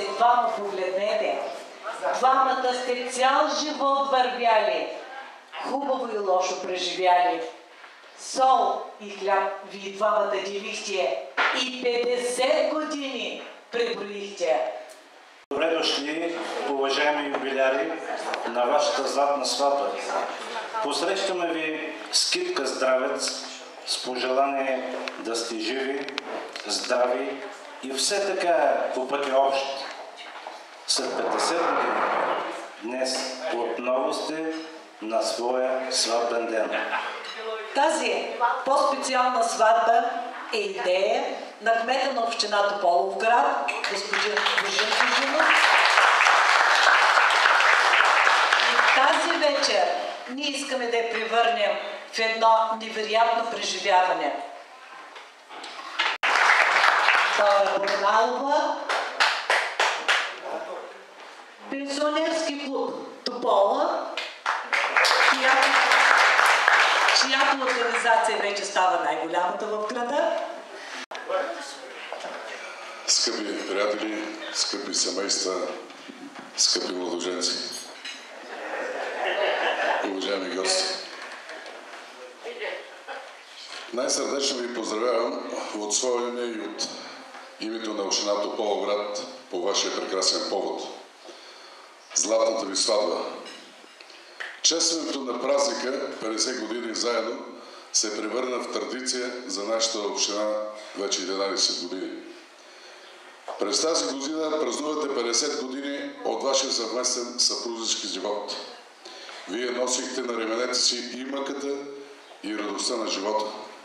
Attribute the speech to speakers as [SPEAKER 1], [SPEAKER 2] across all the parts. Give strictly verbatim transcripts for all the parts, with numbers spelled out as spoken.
[SPEAKER 1] се двама, погледнете. Двамата сте цял живот вървяли, хубаво и лошо преживяли. Сол и хляб вие двамата делихте и петдесет години преброихте.
[SPEAKER 2] Добре дошли, уважаеми юбиляри, на вашата златна сватба. Посрещаме ви с китка здравец, с пожелание да сте живи, здрави и все така по пътя общ. След петдесет години днес отново сте на своя сватбен ден.
[SPEAKER 1] Тази по-специална сватба е идея на кмета на община Тополовград, господин Божин Божинов. И тази вечер ние искаме да я превърнем в едно невероятно преживяване. Дора Богданалова, пенсионерски клуб Топола, чиято, чиято организация вече става най-голямата в града.
[SPEAKER 3] Скъпи приятели, скъпи семейства, скъпи младоженци, уважаеми гости, най-сърдечно ви поздравявам от своя име и от името на община Тополовград по вашия прекрасен повод – златната ви сватба. Честването на празника петдесет години заедно се превърна в традиция за нашата община вече единадесет години. През тази година празнувате петдесет години от вашия съвместен съпружески живот. Вие носихте на раменете си и мъката, и радостта на живота.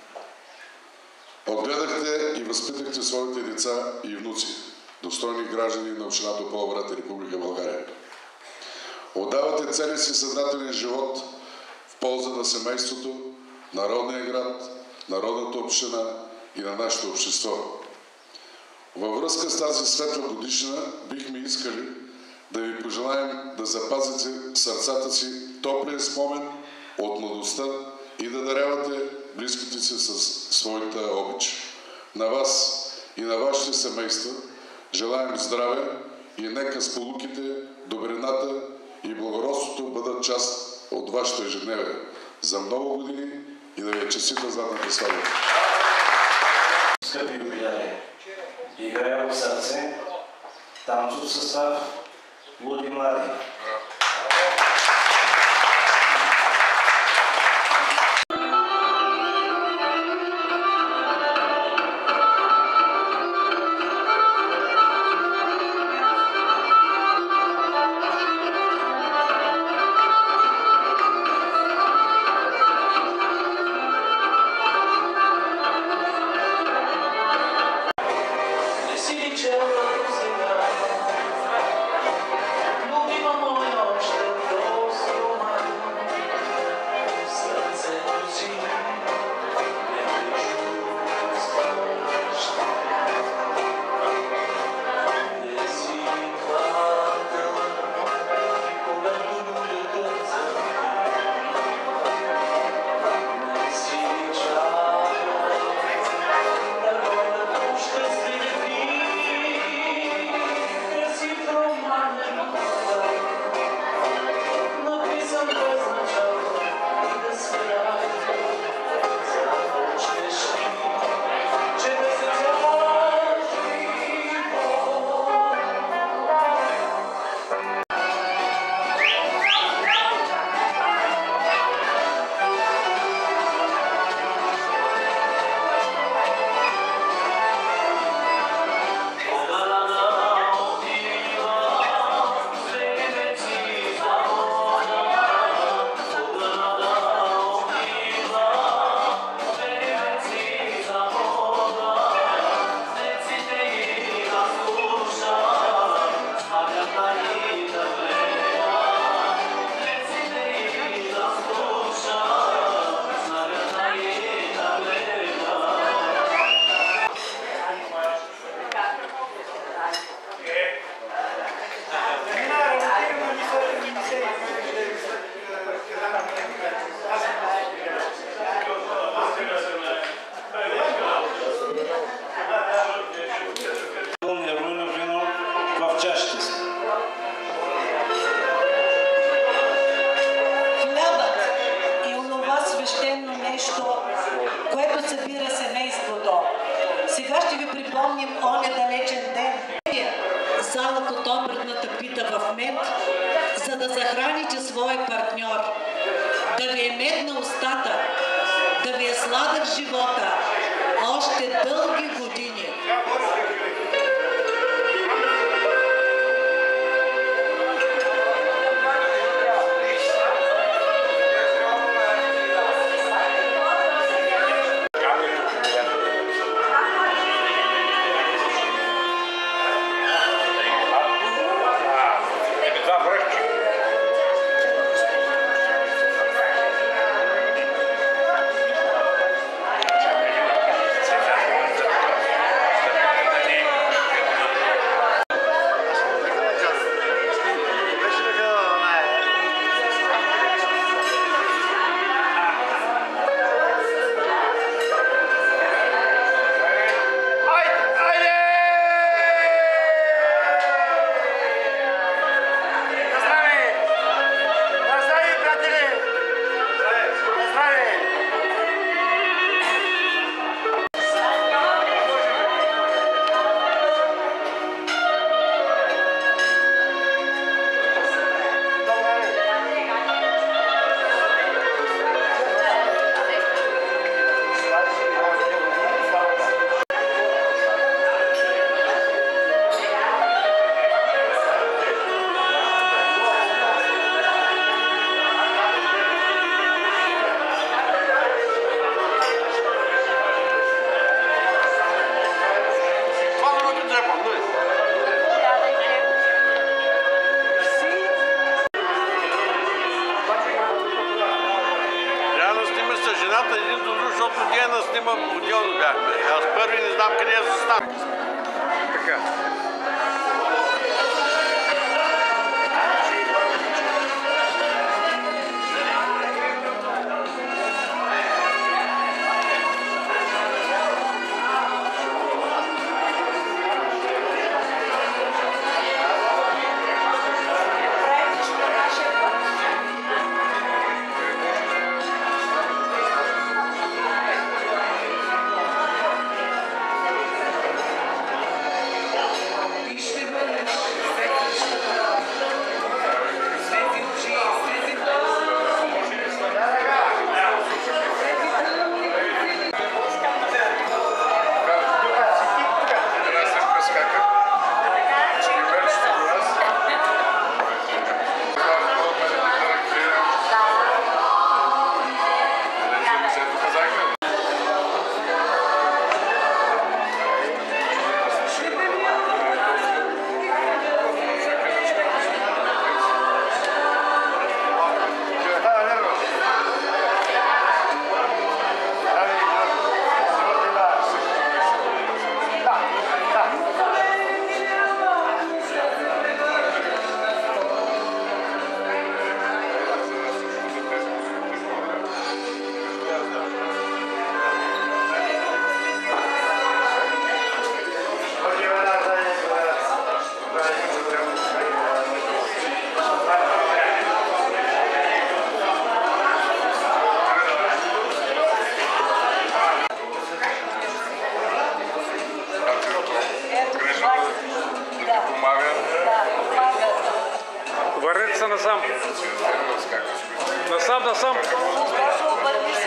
[SPEAKER 3] Отгледахте и възпитахте своите деца и внуци, достойни граждани на община Тополовград и Република България. Отдавате целия си съзнателен живот в полза на семейството, на родния град, на родната община и на нашето общество. Във връзка с тази светла годишна бихме искали да ви пожелаем да запазите в сърцата си топлия спомен от младостта и да дарявате близките си със своята обич. На вас и на вашите семейства желаем здраве и нека сполуките, добрината и благородството бъдат част от вашето ежедневие за много години и да ви е честита златната сватба.
[SPEAKER 2] Скъпи юбиляри, играя в сърце, танцов състав, луди млади.
[SPEAKER 1] Любима моя,
[SPEAKER 2] мълчащи са.
[SPEAKER 1] Хлябът е онова свещено нещо, което събира семейството. Сега ще ви припомним оня далечен ден. Залът от обредната пита в мед, за да захраните своя партньор. Да ви е мед на устата, да ви е сладък живота, още дълги години.
[SPEAKER 4] Един до друг, защото ние нас снима отделно бяхме. Аз първи не знам къде я заставя. Така.
[SPEAKER 5] Върнете се насам. Насам, насам.